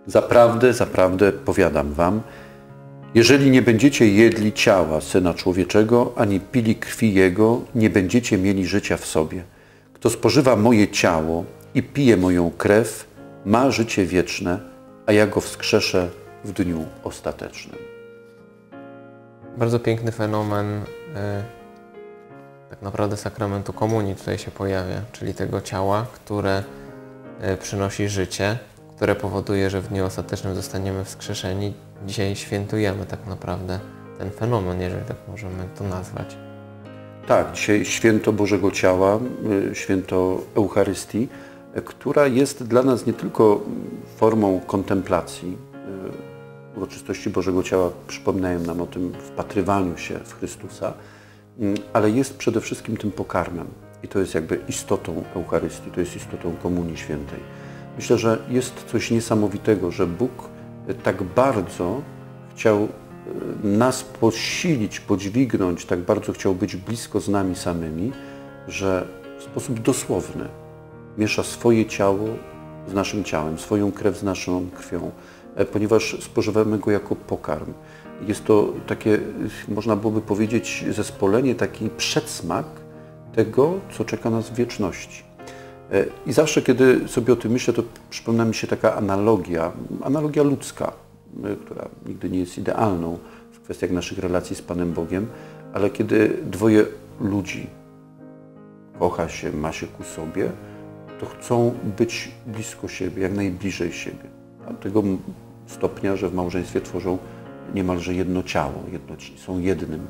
Zaprawdę, zaprawdę powiadam wam, jeżeli nie będziecie jedli ciała Syna Człowieczego, ani pili krwi Jego, nie będziecie mieli życia w sobie. Kto spożywa moje ciało i pije moją krew, ma życie wieczne, a ja go wskrzeszę w dniu ostatecznym. Bardzo piękny fenomen tak naprawdę sakramentu komunii tutaj się pojawia, czyli tego ciała, które przynosi życie, które powoduje, że w dniu ostatecznym zostaniemy wskrzeszeni. Dzisiaj świętujemy tak naprawdę ten fenomen, jeżeli tak możemy to nazwać. Tak, dzisiaj święto Bożego Ciała, święto Eucharystii, która jest dla nas nie tylko formą kontemplacji. Uroczystości Bożego Ciała przypominają nam o tym wpatrywaniu się w Chrystusa, ale jest przede wszystkim tym pokarmem. I to jest jakby istotą Eucharystii, to jest istotą Komunii Świętej. Myślę, że jest coś niesamowitego, że Bóg tak bardzo chciał nas posilić, podźwignąć, tak bardzo chciał być blisko z nami samymi, że w sposób dosłowny miesza swoje ciało z naszym ciałem, swoją krew z naszą krwią, ponieważ spożywamy go jako pokarm. Jest to takie, można byłoby powiedzieć, zespolenie, taki przedsmak tego, co czeka nas w wieczności. I zawsze, kiedy sobie o tym myślę, to przypomina mi się taka analogia ludzka, która nigdy nie jest idealną w kwestiach naszych relacji z Panem Bogiem, ale kiedy dwoje ludzi kocha się, ma się ku sobie, to chcą być blisko siebie, jak najbliżej siebie. Do tego stopnia, że w małżeństwie tworzą niemalże jedno ciało, są jednym.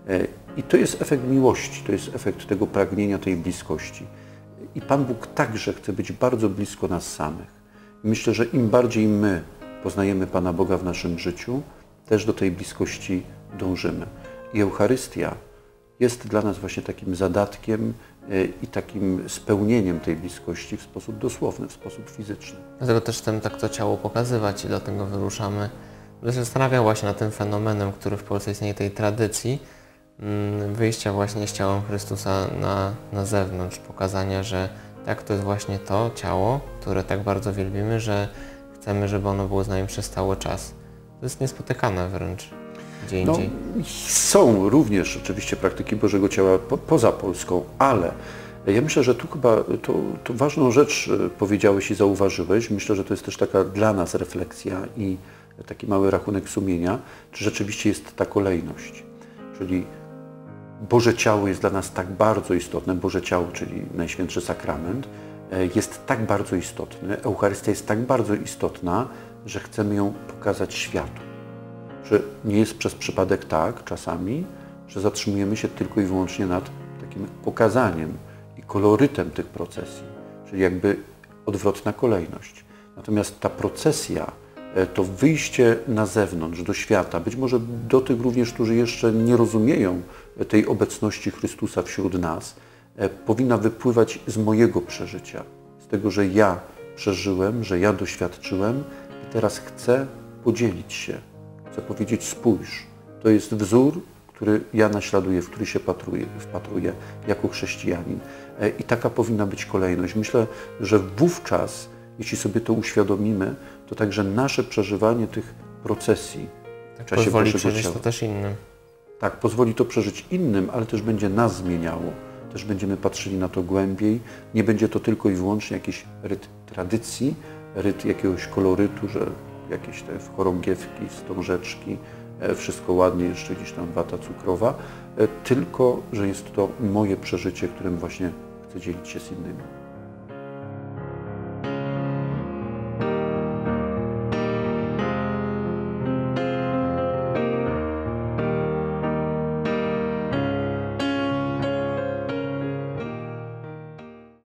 I to jest efekt miłości, to jest efekt tego pragnienia, tej bliskości. I Pan Bóg także chce być bardzo blisko nas samych. I myślę, że im bardziej my poznajemy Pana Boga w naszym życiu, też do tej bliskości dążymy. I Eucharystia jest dla nas właśnie takim zadatkiem i takim spełnieniem tej bliskości w sposób dosłowny, w sposób fizyczny. Dlatego też chcemy tak to ciało pokazywać i dlatego wyruszamy. Ja się zastanawiam właśnie nad tym fenomenem, który w Polsce istnieje, tej tradycji wyjścia właśnie z ciałem Chrystusa na zewnątrz, pokazania, że tak, to jest właśnie to ciało, które tak bardzo wielbimy, że chcemy, żeby ono było z nami przez cały czas. To jest niespotykane wręcz gdzie indziej. Są również oczywiście praktyki Bożego Ciała poza Polską, ale ja myślę, że tu chyba to ważną rzecz powiedziałeś i zauważyłeś. Myślę, że to jest też taka dla nas refleksja i taki mały rachunek sumienia, czy rzeczywiście jest ta kolejność. Czyli Boże Ciało jest dla nas tak bardzo istotne, Boże Ciało, czyli Najświętszy Sakrament, jest tak bardzo istotny, Eucharystia jest tak bardzo istotna, że chcemy ją pokazać światu. Że nie jest przez przypadek tak czasami, że zatrzymujemy się tylko i wyłącznie nad takim pokazaniem i kolorytem tych procesji, czyli jakby odwrotna kolejność. Natomiast ta procesja, to wyjście na zewnątrz, do świata, być może do tych również, którzy jeszcze nie rozumieją tej obecności Chrystusa wśród nas, powinna wypływać z mojego przeżycia, z tego, że ja przeżyłem, że ja doświadczyłem i teraz chcę podzielić się, chcę powiedzieć: spójrz, to jest wzór, który ja naśladuję, w który się wpatruję jako chrześcijanin. I taka powinna być kolejność. Myślę, że wówczas, jeśli sobie to uświadomimy, to także nasze przeżywanie tych procesji w czasie pozwoli Bożego przeżyć Ciała. to też innym. Tak, pozwoli to przeżyć innym, ale też będzie nas zmieniało. Też będziemy patrzyli na to głębiej. Nie będzie to tylko i wyłącznie jakiś ryt tradycji, ryt jakiegoś kolorytu, że jakieś te chorągiewki, wstążeczki, wszystko ładnie, jeszcze gdzieś tam wata cukrowa, tylko że jest to moje przeżycie, którym właśnie chcę dzielić się z innymi.